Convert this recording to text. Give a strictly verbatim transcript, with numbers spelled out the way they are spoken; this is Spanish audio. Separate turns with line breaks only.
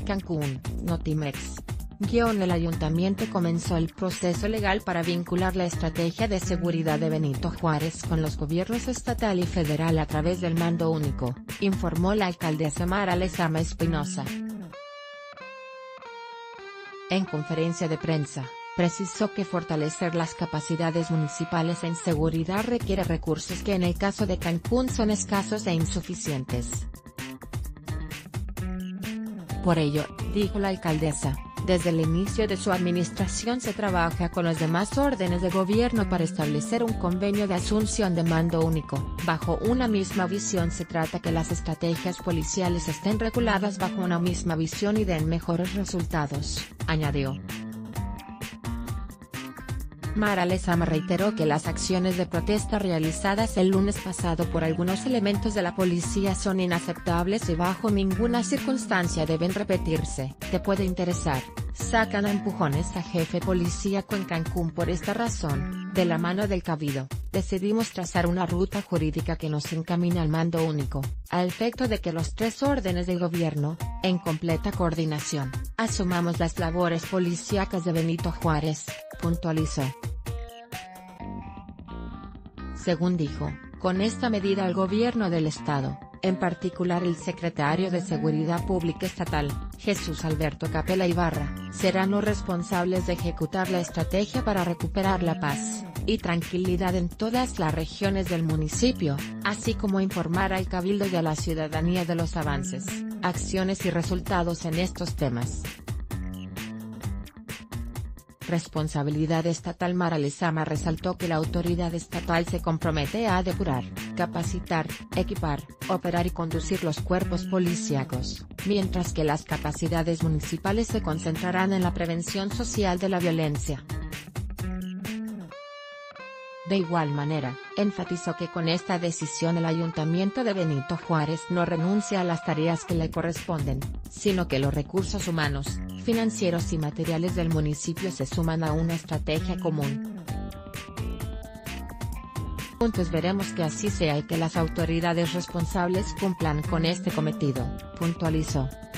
Cancún, Notimex. Guión El ayuntamiento comenzó el proceso legal para vincular la estrategia de seguridad de Benito Juárez con los gobiernos estatal y federal a través del mando único, informó la alcaldesa Mara Lezama Espinosa. En conferencia de prensa, precisó que fortalecer las capacidades municipales en seguridad requiere recursos que en el caso de Cancún son escasos e insuficientes. Por ello, dijo la alcaldesa, desde el inicio de su administración se trabaja con los demás órdenes de gobierno para establecer un convenio de asunción de mando único. Bajo una misma visión se trata que las estrategias policiales estén reguladas bajo una misma visión y den mejores resultados, añadió. Mara Lezama reiteró que las acciones de protesta realizadas el lunes pasado por algunos elementos de la policía son inaceptables y bajo ninguna circunstancia deben repetirse. Te puede interesar, sacan a empujones a jefe policíaco en Cancún. Por esta razón, de la mano del Cabildo, decidimos trazar una ruta jurídica que nos encamina al mando único, a efecto de que los tres órdenes de gobierno, en completa coordinación, asumamos las labores policíacas de Benito Juárez, puntualizó. Según dijo, con esta medida el gobierno del estado, en particular el secretario de Seguridad Pública Estatal, Jesús Alberto Capella Ibarra, serán los responsables de ejecutar la estrategia para recuperar la paz y tranquilidad en todas las regiones del municipio, así como informar al Cabildo y a la ciudadanía de los avances, acciones y resultados en estos temas. Responsabilidad estatal. Mara Lezama resaltó que la autoridad estatal se compromete a depurar, capacitar, equipar, operar y conducir los cuerpos policíacos, mientras que las capacidades municipales se concentrarán en la prevención social de la violencia. De igual manera, enfatizó que con esta decisión el ayuntamiento de Benito Juárez no renuncia a las tareas que le corresponden, sino que los recursos humanos, financieros y materiales del municipio se suman a una estrategia común. Juntos veremos que así sea y que las autoridades responsables cumplan con este cometido, puntualizó.